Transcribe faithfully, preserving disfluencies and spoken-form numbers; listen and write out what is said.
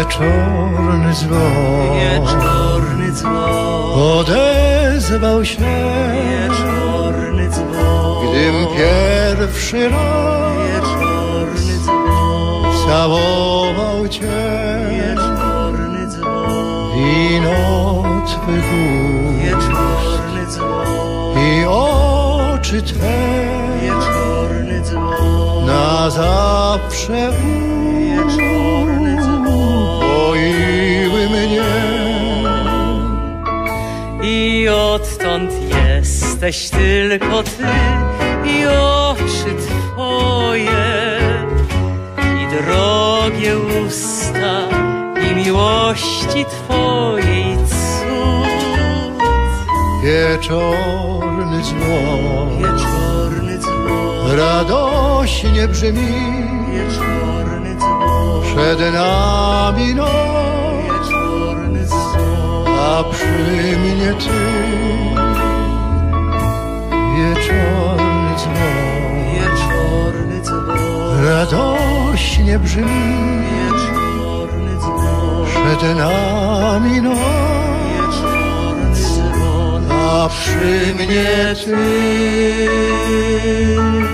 Wieczorny dzwon, wieczorny dzwon odezwał się, wieczorny dzwon, gdym pierwszy raz wieczorny dzwon całował cię, wieczorny dzwon, wino twych ust wieczorny dzwon, i oczy twe wieczorny dzwon, na zawsze wieczorny dzwon, upoiły mnie. I odtąd jesteś tylko ty i oczy twoje, i drogie usta, i miłości twojej cud. Wieczorny dzwon, Wieczorny dzwon, radośnie brzmi, wieczorny dzwon, przed nami noc, wieczorny dzwon, a przy mnie ty. Wieczorny dzwon, wieczorny dzwon, radośnie brzmi, wieczorny dzwon, przed nami noc, wieczorny dzwon, a przy mnie ty.